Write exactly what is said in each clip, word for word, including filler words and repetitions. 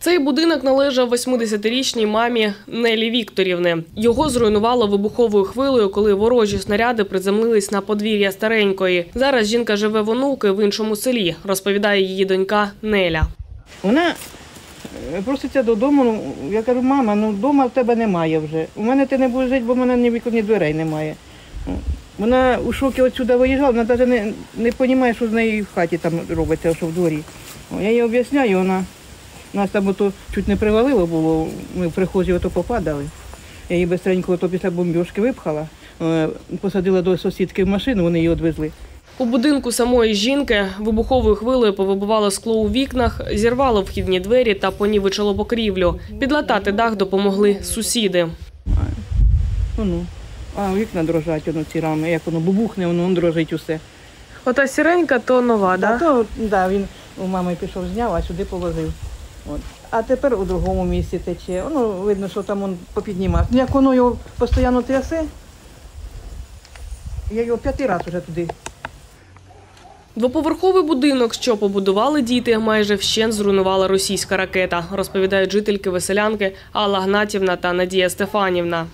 Цей будинок належав восьмидесятирічній мамі Нелі Вікторівни. Його зруйнувало вибуховою хвилею, коли ворожі снаряди приземлились на подвір'я старенької. Зараз жінка живе в онуки в іншому селі, розповідає її донька Неля. Вона проситься додому, я кажу, мама, ну вдома в тебе немає вже. У мене ти не будеш жити, бо в мене ні вікон, ні дверей немає. Вона у шокі отсюди виїжджала, вона навіть не, не розуміє, що з нею в хаті там робиться, що в дворі. Я їй об'ясняю, вона, нас там ото чуть не привалило було, ми в прихожі ото попадали. Я її швидко ото після бомбіжки випхала, посадила до сусідки в машину, вони її відвезли. У будинку самої жінки вибуховою хвилею повибивало скло у вікнах, зірвало вхідні двері та понівечило покрівлю. Підлатати дах допомогли сусіди. Ну, а вікна дрожать, воно ці рами, як воно бубухне, воно дрожить усе. Ота сіренька, то нова, так? Да? То, да, він у мами пішов, зняв, а сюди положив. От. А тепер у другому місці тече. Воно видно, що там він попіднімав. Як воно його постійно трясе, я його п'ятий раз вже туди. Двоповерховий будинок, що побудували діти, майже вщент зруйнувала російська ракета, розповідають жительки Веселянки Алла Гнатівна та Надія Стефанівна.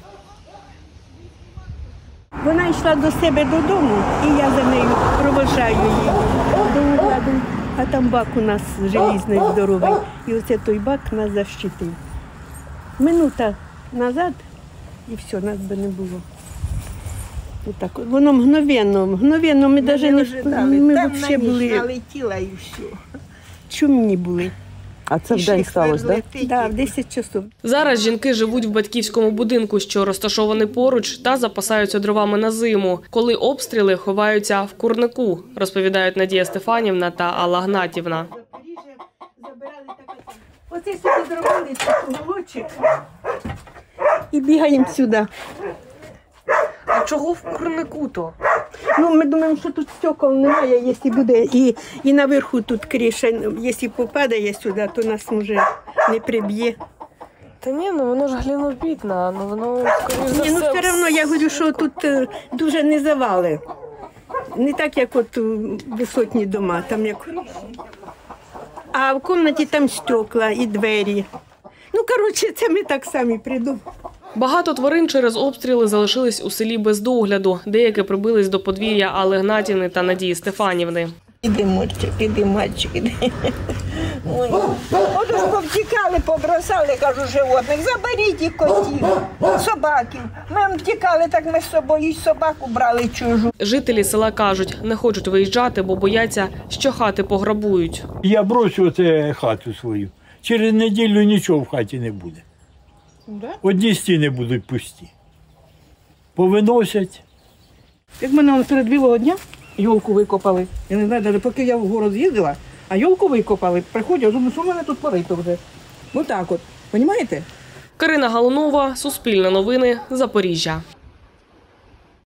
Вона йшла до себе додому, і я за нею провожаю її до ладу. А там бак у нас желізний, здоровий, і оце той бак нас защитив. Минута назад, і все, нас би не було. Отак. Воно мгновенно, мгновенно, ми навіть не ждали. Ми взагалі були, налетіла і все. Чумні були. А це в день сталося, так? Так, да, в десять часов. Зараз жінки живуть в батьківському будинку, що розташований поруч, та запасаються дровами на зиму. Коли обстріли, ховаються в курнику, розповідають Надія Стефанівна та Алла Гнатівна. Оце сюди зробили уголочок і бігаємо сюди. А чого в курнику-то? Ну, ми думаємо, що тут стекол немає, якщо буде, і, і наверху тут криша, якщо попадає сюди, то нас може не приб'є. Та ні, ну воно ж глинобітне, ну воно скоріш за все. Ні, ну все одно я говорю, що тут дуже не завали. Не так, як от висотні дома, там як... А в кімнаті там стекла і двері. Ну, коротше, це ми так самі придумали. Багато тварин через обстріли залишились у селі без догляду. Деякі прибились до подвір'я Алли Гнатівни та Надії Стефанівни. Іди, мальчик, іди, мальчик, іди. От ж повтікали, побросали, кажу, животних, заберіть і котів, собаків. Ми втікали, так ми з собою і собаку брали чужу. Жителі села кажуть, не хочуть виїжджати, бо бояться, що хати пограбують. Я брошу оце хату свою. Через неділю нічого в хаті не буде. Одні стіни будуть пусті. Повиносять. Як мене серед білого дня йолку викопали. Я не знаю, навіть поки я в город з'їздила, а йолку викопали, приходять, думаю, що в мене тут порито вже. Ось так от, розумієте? Карина Галунова, Суспільне новини, Запоріжжя.